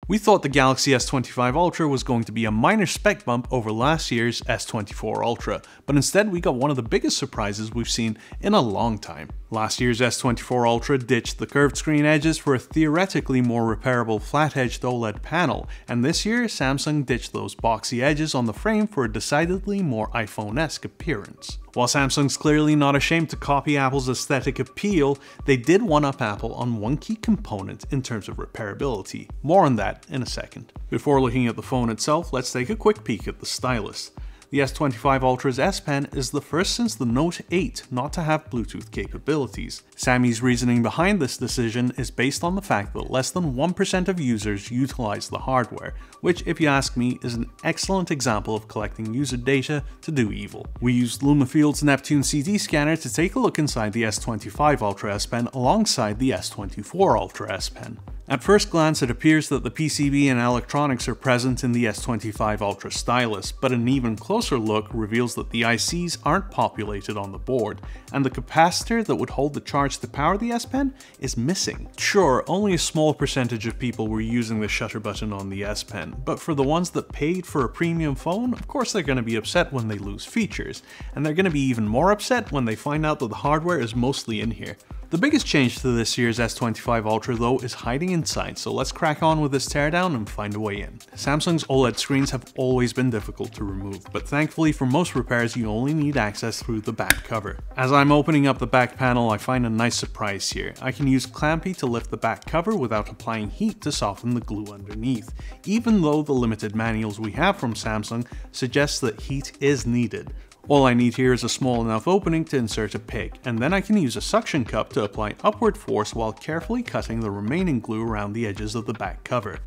We thought the Galaxy S25 Ultra was going to be a minor spec bump over last year's S24 Ultra, but instead we got one of the biggest surprises we've seen in a long time. Last year's S24 Ultra ditched the curved screen edges for a theoretically more repairable flat-edged OLED panel, and this year Samsung ditched those boxy edges on the frame for a decidedly more iPhone-esque appearance. While Samsung's clearly not ashamed to copy Apple's aesthetic appeal, they did one-up Apple on one key component in terms of repairability. More on that in a second. Before looking at the phone itself, let's take a quick peek at the stylus. The S25 Ultra's S Pen is the first since the Note 8 not to have Bluetooth capabilities. Sammy's reasoning behind this decision is based on the fact that less than 1% of users utilize the hardware, which, if you ask me, is an excellent example of collecting user data to do evil. We used Lumafield's Neptune CT scanner to take a look inside the S25 Ultra S Pen alongside the S24 Ultra S Pen. At first glance, it appears that the PCB and electronics are present in the S25 Ultra Stylus, but an even closer look reveals that the ICs aren't populated on the board, and the capacitor that would hold the charge to power the S Pen is missing. Sure, only a small percentage of people were using the shutter button on the S Pen, but for the ones that paid for a premium phone, of course they're going to be upset when they lose features, and they're going to be even more upset when they find out that the hardware is mostly in here. The biggest change to this year's S25 Ultra though is hiding inside, so let's crack on with this teardown and find a way in. Samsung's OLED screens have always been difficult to remove, but thankfully for most repairs you only need access through the back cover. As I'm opening up the back panel, I find a nice surprise here. I can use Clampy to lift the back cover without applying heat to soften the glue underneath, even though the limited manuals we have from Samsung suggest that heat is needed. All I need here is a small enough opening to insert a pick, and then I can use a suction cup to apply upward force while carefully cutting the remaining glue around the edges of the back cover.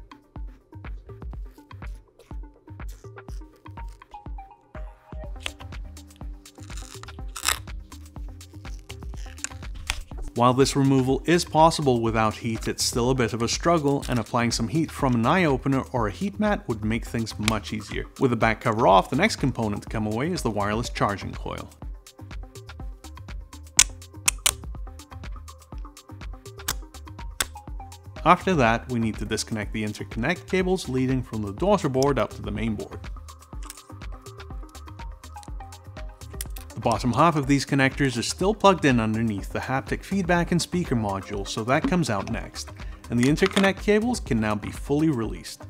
While this removal is possible without heat, it's still a bit of a struggle, and applying some heat from an eye opener or a heat mat would make things much easier. With the back cover off, the next component to come away is the wireless charging coil. After that, we need to disconnect the interconnect cables leading from the daughter board up to the main board. The bottom half of these connectors is still plugged in underneath the haptic feedback and speaker module, so that comes out next, and the interconnect cables can now be fully released.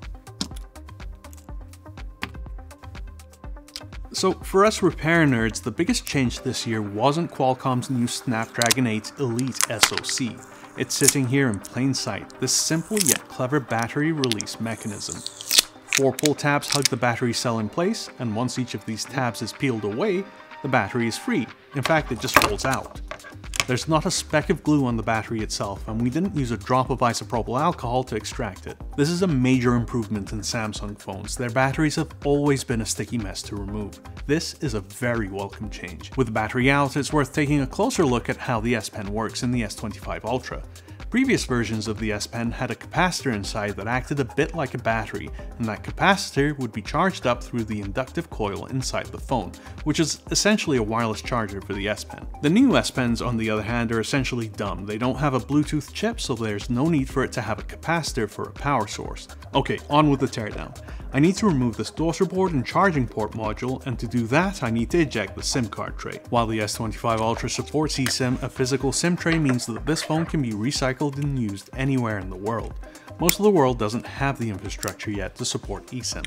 So for us repair nerds, the biggest change this year wasn't Qualcomm's new Snapdragon 8 Elite SoC. It's sitting here in plain sight, this simple yet clever battery release mechanism. 4 pull tabs hug the battery cell in place, and once each of these tabs is peeled away, the battery is free. In fact, it just rolls out. There's not a speck of glue on the battery itself, and we didn't use a drop of isopropyl alcohol to extract it. This is a major improvement in Samsung phones. Their batteries have always been a sticky mess to remove. This is a very welcome change. With the battery out, it's worth taking a closer look at how the S Pen works in the S25 Ultra. Previous versions of the S Pen had a capacitor inside that acted a bit like a battery, and that capacitor would be charged up through the inductive coil inside the phone, which is essentially a wireless charger for the S Pen. The new S Pens, on the other hand, are essentially dumb. They don't have a Bluetooth chip, so there's no need for it to have a capacitor for a power source. Okay, on with the teardown. I need to remove this daughter board and charging port module, and to do that I need to eject the SIM card tray. While the S25 Ultra supports eSIM, a physical SIM tray means that this phone can be recycled and used anywhere in the world. Most of the world doesn't have the infrastructure yet to support eSIM.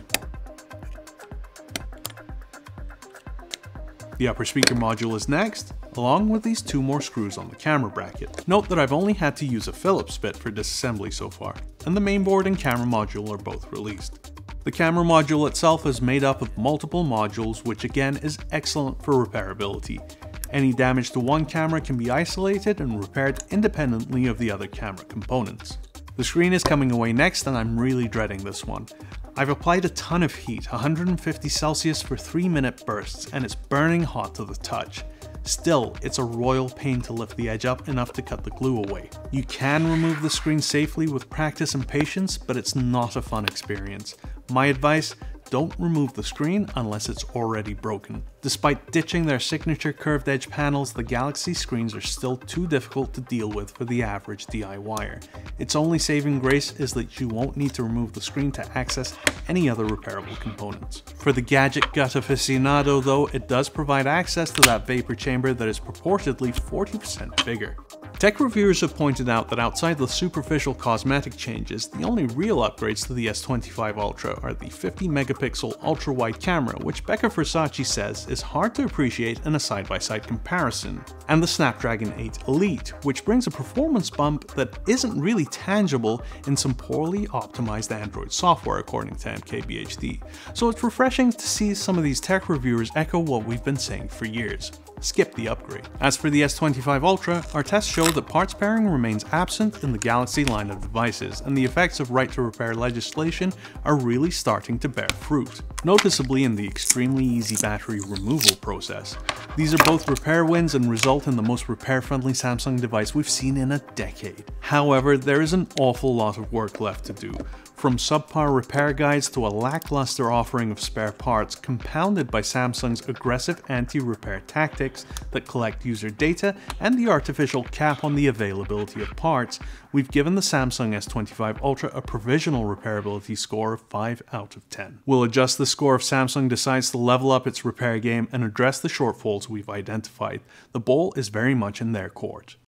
The upper speaker module is next, along with these 2 more screws on the camera bracket. Note that I've only had to use a Phillips bit for disassembly so far, and the mainboard and camera module are both released. The camera module itself is made up of multiple modules, which again is excellent for repairability. Any damage to one camera can be isolated and repaired independently of the other camera components. The screen is coming away next, and I'm really dreading this one. I've applied a ton of heat, 150 Celsius for 3-minute bursts, and it's burning hot to the touch. Still, it's a royal pain to lift the edge up enough to cut the glue away. You can remove the screen safely with practice and patience, but it's not a fun experience. My advice, don't remove the screen unless it's already broken. Despite ditching their signature curved edge panels, the Galaxy screens are still too difficult to deal with for the average DIYer. Its only saving grace is that you won't need to remove the screen to access any other repairable components. For the gadget gut aficionado though, it does provide access to that vapor chamber that is purportedly 40% bigger. Tech reviewers have pointed out that outside the superficial cosmetic changes, the only real upgrades to the S25 Ultra are the 50 megapixel ultra-wide camera, which Becca Versace says is hard to appreciate in a side-by-side comparison, and the Snapdragon 8 Elite, which brings a performance bump that isn't really tangible in some poorly optimized Android software according to MKBHD. So it's refreshing to see some of these tech reviewers echo what we've been saying for years. Skip the upgrade. As for the S25 Ultra, our tests show that parts pairing remains absent in the Galaxy line of devices, and the effects of right to repair legislation are really starting to bear fruit, noticeably in the extremely easy battery removal process. These are both repair wins and result in the most repair-friendly Samsung device we've seen in a decade. However, there is an awful lot of work left to do. From subpar repair guides to a lackluster offering of spare parts, compounded by Samsung's aggressive anti-repair tactics that collect user data and the artificial cap on the availability of parts, we've given the Samsung S25 Ultra a provisional repairability score of 5 out of 10. We'll adjust the score if Samsung decides to level up its repair game and address the shortfalls we've identified. The ball is very much in their court.